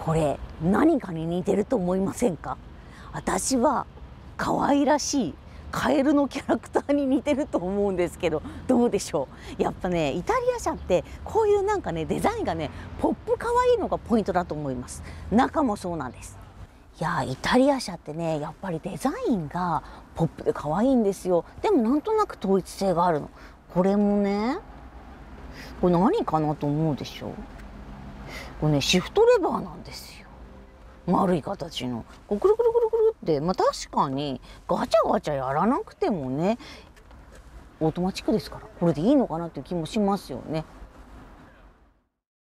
これ何かに似てると思いませんか？私は可愛らしいカエルのキャラクターに似てると思うんですけど、どうでしょう？やっぱね、イタリア車ってこういうなんかね、デザインがねポップ可愛いのがポイントだと思います。中もそうなんです。いや、イタリア車ってね、やっぱりデザインがポップで可愛いんですよ。でもなんとなく統一性があるの。これもね、これ何かなと思うでしょう？これね、シフトレバーなんですよ。丸い形の。こうくるくるくるくるって、まあ確かにガチャガチャやらなくてもね、オートマチックですから、これでいいのかなっていう気もしますよね。